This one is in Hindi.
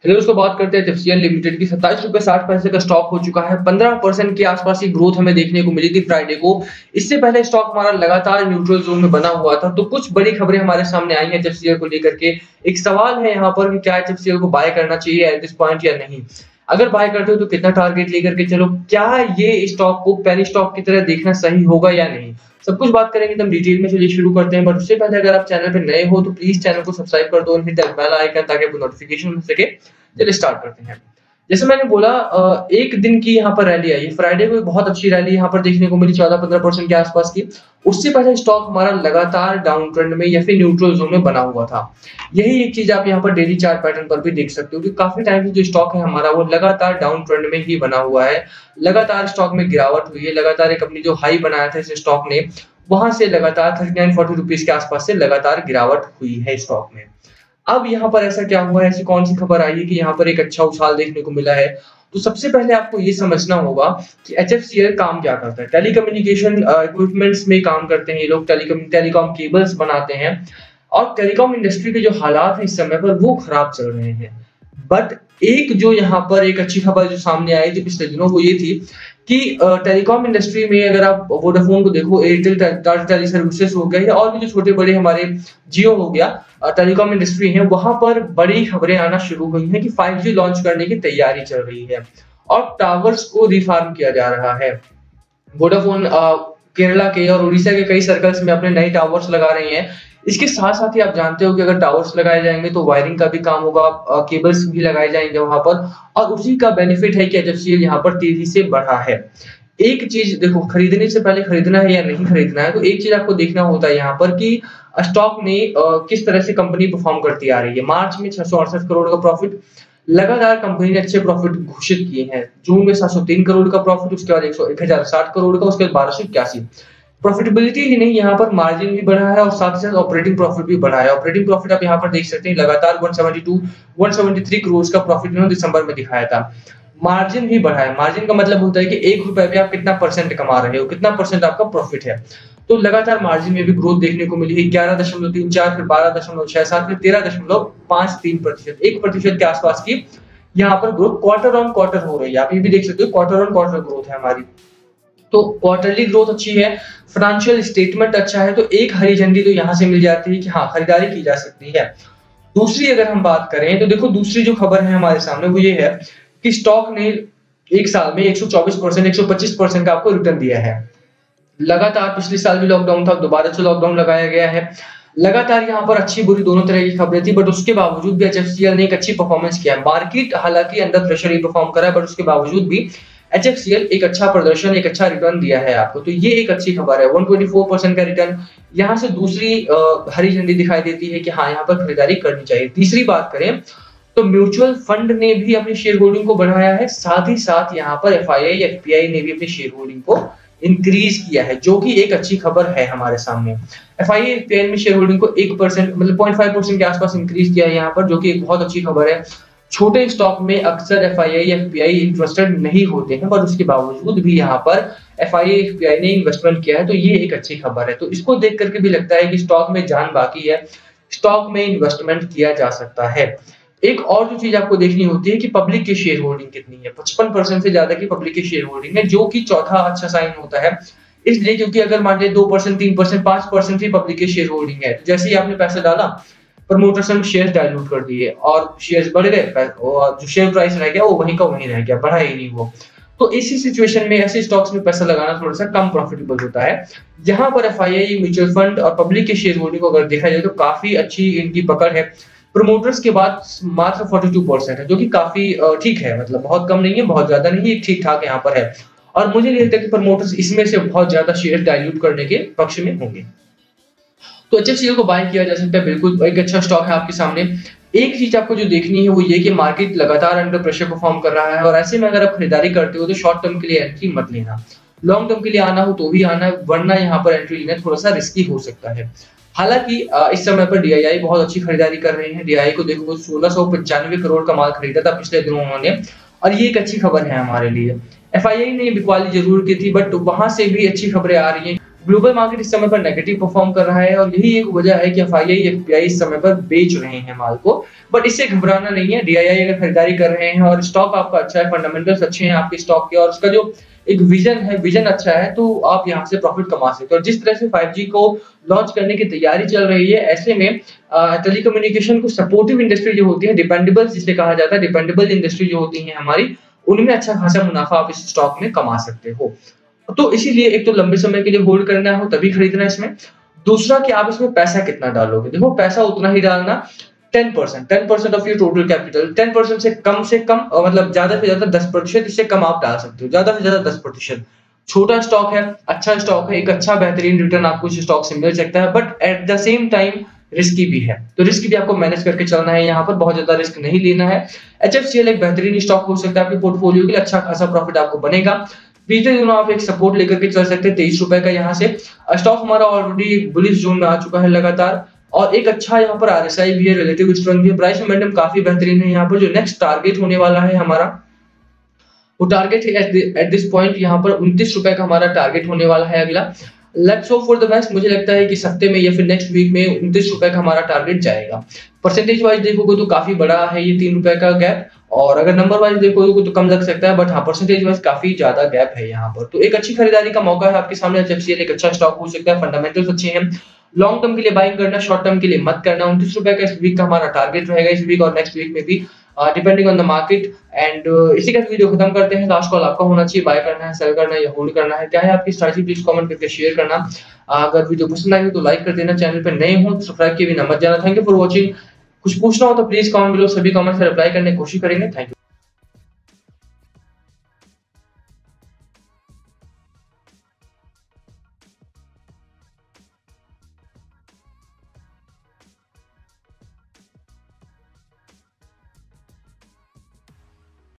चलिए उसको बात करते हैं एचएफसीएल लिमिटेड की। 27 रुपए 60 पैसे का स्टॉक हो चुका है। 15% के आसपास की ग्रोथ हमें देखने को मिली थी फ्राइडे को। इससे पहले स्टॉक हमारा लगातार न्यूट्रल जोन में बना हुआ था। तो कुछ बड़ी खबरें हमारे सामने आई हैं एचएफसीएल को लेकर के। एक सवाल है यहाँ पर कि क्या एचएफसीएल को बाय करना चाहिए एट दिस पॉइंट या नहीं। अगर बाय करते हो तो कितना टारगेट लेकर के चलो, क्या ये स्टॉक को पेनी स्टॉक की तरह देखना सही होगा या नहीं, सब कुछ बात करेंगे एकदम डिटेल में। चलिए शुरू करते हैं। बट उससे पहले अगर आप चैनल पे नए हो तो प्लीज चैनल को सब्सक्राइब कर दो और हिट द बेल आइकन ताकि आपको नोटिफिकेशन मिल सके। चलिए स्टार्ट करते हैं। जैसे मैंने बोला एक दिन की यहाँ पर रैली आई। फ्राइडे को बहुत अच्छी रैली यहाँ पर देखने को मिली 14-15% के आसपास की। उससे पहले स्टॉक हमारा लगातार डाउन ट्रेंड में या फिर न्यूट्रल जोन में बना हुआ था। यही एक चीज आप यहाँ पर डेली चार्ट पैटर्न पर भी देख सकते हो कि काफी टाइम से जो स्टॉक है हमारा वो लगातार डाउन ट्रेंड में ही बना हुआ है। लगातार स्टॉक में गिरावट हुई है। लगातार एक अपनी जो हाई बनाया था इस स्टॉक ने, वहां से लगातार 39-40 रुपीज के आसपास से लगातार गिरावट हुई है स्टॉक में। अब यहाँ पर ऐसा क्या हुआ है, ऐसी कौन सी खबर आई है कि यहाँ पर एक अच्छा उछाल देखने को मिला है। तो सबसे पहले आपको ये समझना होगा कि एचएफसीएल काम क्या करता है। टेलीकम्युनिकेशन इक्विपमेंट्स में काम करते हैं ये लोग। टेलीकॉम केबल्स बनाते हैं और टेलीकॉम इंडस्ट्री के जो हालात है इस समय पर वो खराब चल रहे हैं। बट एक जो यहाँ पर एक अच्छी खबर जो सामने आई थी पिछले दिनों वो ये थी कि टेलीकॉम इंडस्ट्री में अगर आप वोडाफोन को देखो, एयरटेल, टाटा टेली सर्विसेज हो गया या और भी जो छोटे बड़े हमारे जियो हो गया, टेलीकॉम इंडस्ट्री है, वहां पर बड़ी खबरें आना शुरू हुई हैं कि 5G लॉन्च करने की तैयारी चल रही है और टावर्स को रिफार्म किया जा रहा है। वोडाफोन केरला के और उड़ीसा के कई सर्कल्स में अपने नए टावर्स लगा रही हैं। इसके साथ साथ ही आप जानते हो कि अगर टावर्स लगाए जाएंगे तो वायरिंग का भी काम होगा, केबल्स भी लगाए जाएंगे वहां पर, और उसी का बेनिफिट है कि एचएफसीएल यहाँ पर तेजी से बढ़ा है। एक चीज देखो, खरीदने से पहले खरीदना है या नहीं खरीदना है, तो एक चीज आपको देखना होता है यहाँ पर कि स्टॉक ने किस तरह से कंपनी परफॉर्म करती आ रही है। मार्च में 668 करोड़ का प्रॉफिट, लगातार कंपनी ने अच्छे प्रॉफिट घोषित किए हैं। जून में 703 करोड़ का प्रॉफिट, उसके बाद 1060 करोड़ का, उसके बाद 1281। प्रॉफिटेबिलिटी ही नहीं, यहाँ पर मार्जिन भी बढ़ा है और साथ ही साथ ऑपरेटिंग प्रॉफिट भी बढ़ा है। ऑपरेटिंग प्रॉफिट आप यहाँ पर देख सकते हैं, लगातार 173 करोड़ का प्रॉफिट इन्होंने दिसंबर में दिखाया था। मार्जिन भी बढ़ा है। मार्जिन का मतलब होता है कि 1 रुपए पे आप कितना परसेंट कमा रहे हो, कितना परसेंट आपका प्रॉफिट है। तो लगातार मार्जिन में भी ग्रोथ देखने को मिली है। 11.34, फिर 12.67, फिर 13.53%, 1% के आसपास की यहाँ पर ग्रोथ क्वार्टर ऑन क्वार्टर हो रही है। आप ये भी देख सकते हो क्वार्टर ऑन क्वार्टर ग्रोथ है हमारी। तो क्वार्टरली ग्रोथ अच्छी है, फाइनेंशियल स्टेटमेंट अच्छा है, तो एक हरी झंडी तो यहाँ से मिल जाती है कि हाँ खरीदारी की जा सकती है। दूसरी अगर हम बात करें तो देखो, दूसरी जो खबर है हमारे सामने वो ये है कि स्टॉक ने एक साल में 124%, 125% का आपको रिटर्न दिया है। लगातार पिछले साल भी लॉकडाउन था, दोबारा से लॉकडाउन लगाया गया है। लगातार यहाँ पर अच्छी बुरी दोनों तरह की खबरें थी, बट उसके बावजूद भी एचएफसीएल ने एक अच्छी परफॉर्मेंस किया है। मार्केट हालांकि अंडर प्रेशर ही परफॉर्म करा है, बट उसके बावजूद भी एचएफसीएल एक अच्छा प्रदर्शन, एक अच्छा रिटर्न दिया है आपको। तो ये एक अच्छी खबर है। 124% का रिटर्न, यहाँ से दूसरी हरी झंडी दिखाई देती है कि हाँ यहाँ पर खरीदारी करनी चाहिए। तीसरी बात करें तो म्यूचुअल फंड ने भी अपनी शेयर होल्डिंग को बढ़ाया है, साथ ही साथ यहाँ पर एफआईआई एफपीआई ने भी अपनी शेयर होल्डिंग को इंक्रीज किया है, जो कि एक अच्छी खबर है हमारे सामने। एफआईआई एफपीआई में शेयर होल्डिंग को 1% मतलब 0.5% के आसपास इंक्रीज किया है यहाँ पर, जो कि एक बहुत अच्छी खबर है। छोटे स्टॉक में अक्सर एफआईआई एफपीआई इंटरेस्टेड नहीं होते हैं, पर उसके बावजूद भी यहाँ पर एफआईआई एफपीआई ने इन्वेस्टमेंट किया है, तो ये एक अच्छी खबर है। तो इसको देख करके भी लगता है कि स्टॉक में जान बाकी है, स्टॉक में इन्वेस्टमेंट किया जा सकता है। एक और जो चीज आपको देखनी होती है कि पब्लिक की शेयर होल्डिंग कितनी है। 55% से ज्यादा की पब्लिक की शेयर होल्डिंग है, जो कि चौथा अच्छा साइन होता है। इसलिए क्योंकि अगर मान लीजिए 2%, 3%, 5% ही पब्लिक की शेयर होल्डिंग है, तो जैसे ही आपने पैसा डाला, प्रमोटर्स ने शेयर डाइल्यूट कर दिए और शेयर्स बढ़ गए और जो शेयर प्राइस रह गया वो वहीं का वहीं रह गया, बढ़ा ही नहीं वो। तो इसी सिचुएशन में ऐसे स्टॉक्स में पैसा लगाना थोड़ा सा कम प्रॉफिटेबल होता है। यहाँ पर एफआईआई, म्यूचुअल फंड और पब्लिक के शेयर होल्डिंग को अगर देखा जाए तो काफी अच्छी इनकी पकड़ है। प्रमोटर्स के बाद मात्र 42% है, जो कि काफी ठीक है, मतलब बहुत कम नहीं है, बहुत ज्यादा नहीं है, ठीक ठाक यहाँ पर है। और मुझे नहीं लगता कि प्रमोटर्स इसमें से बहुत ज्यादा शेयर डाइल्यूट करने के पक्ष में होंगे। तो एचएफसीएल को बाय किया जा सकता है, बिल्कुल एक अच्छा स्टॉक है आपके सामने। एक चीज आपको जो देखनी है वो ये कि मार्केट लगातार अंडर प्रेशर परफॉर्म कर रहा है, और ऐसे में अगर आप खरीदारी करते हो तो शॉर्ट टर्म के लिए एंट्री मत लेना। लॉन्ग टर्म के लिए आना हो तो भी आना, वरना यहाँ पर एंट्री लेना थोड़ा सा रिस्की हो सकता है। हालांकि इस समय पर डीआईआई बहुत अच्छी खरीदारी कर रहे हैं। डीआईआई को देखो 1695 करोड़ का माल खरीदा था पिछले दिनों उन्होंने, और ये एक अच्छी खबर है हमारे लिए। एफआईआई ने बिकवाली जरूर की थी, बट वहां से भी अच्छी खबरें आ रही हैं। ग्लोबल मार्केट इस समय पर नेगेटिव परफॉर्म कर रहा है और यही एक वजह है कि एफआईआई एफपीआई इस समय पर बेच रहे हैं माल को। बट इससे घबराना नहीं है। डीआईआई अगर खरीदारी कर रहे हैं और स्टॉक आपका अच्छा है, फंडामेंटल्स अच्छे हैं आपके स्टॉक के और उसका जो एक विजन अच्छा है, तो आप यहाँ से प्रॉफिट कमा सकते हो। और जिस तरह से 5G को लॉन्च करने की तैयारी चल रही है, ऐसे में टेलीकम्युनिकेशन को सपोर्टिव इंडस्ट्री जो होती है, डिपेंडेबल जिसे कहा जाता है, डिपेंडेबल इंडस्ट्री जो होती है हमारी, उनमें अच्छा खासा मुनाफा आप इस स्टॉक में कमा सकते हो। तो इसीलिए एक तो लंबे समय के लिए होल्ड करना हो तभी खरीदना है इसमें। दूसरा कि आप इसमें पैसा कितना डालोगे। देखो पैसा उतना ही डालना, 10% ऑफ योर टोटल कैपिटल। 10% से कम मतलब ज्यादा से ज्यादा 10%, इससे कम आप डाल सकते हो। ज्यादा से ज्यादा 10%। छोटा स्टॉक है, अच्छा स्टॉक है, एक अच्छा बेहतरीन रिटर्न आपको इस स्टॉक से मिल सकता है, but at the same time risky भी है। तो रिस्क भी आपको मैनेज करके चलना है, यहाँ पर बहुत ज्यादा रिस्क नहीं लेना है। एचएफसीएल एक बेहतरीन स्टॉक हो सकता है आपके पोर्टफोलियो के लिए, अच्छा खासा प्रॉफिट आपको बनेगा। बीते दिनों आप एक सपोर्ट लेकर के चल सकते हैं 23 रुपए का। यहाँ से स्टॉक हमारा ऑलरेडी बुलिश जोन में आ चुका है लगातार, और एक अच्छा यहाँ पर आरएसआई भी है, रिलेटिव स्ट्रेंथ भी है, प्राइस मोमेंटम काफी बेहतरीन है। यहाँ पर जो नेक्स्ट टारगेट होने वाला है हमारा, वो टारगेट है एट दिस पॉइंट यहाँ पर 29 रुपए का हमारा टारगेट होने वाला है अगला। Let's hope for the best. मुझे लगता है कि इस हफ्ते में या फिर नेक्स्ट वीक में 29 रुपए का हमारा टारगेट जाएगा। परसेंटेज वाइज देखोगे तो काफी बड़ा है ये 3 रुपए का गैप, और अगर नंबर वाइज देखोगे तो कम लग सकता है, बट हाँ परसेंटेज वाइज काफी ज्यादा गैप है यहाँ पर। तो एक अच्छी खरीदारी का मौका है आपके सामने। एचएफसीएल एक अच्छा स्टॉक हो सकता है, फंडामेंटल्स अच्छे हैं। लॉन्ग टर्म के लिए बाइंग करना, शॉर्ट टर्म के लिए मत करना। 29 रुपए का इस वीक का हमारा टारगेट रहेगा, इस वीक और नेक्स्ट वीक में भी, depending on the market. And इसी के साथ वीडियो खत्म करते हैं। लास्ट कॉल आपका होना चाहिए, बाय करना है, सेल करना है या होल्ड करना है, क्या है आपकी स्ट्रैटेजी, प्लीज कमेंट करके शेयर करना। अगर वीडियो पसंद आई हो तो लाइक कर देना, चैनल पे नए हो तो सब्सक्राइब किए बिना मत जाना। Thank you for watching. कुछ पूछना हो तो प्लीज कमेंट बिलो, सभी कमेंट्स से रिप्लाई करने की कोशिश करेंगे। Thank you.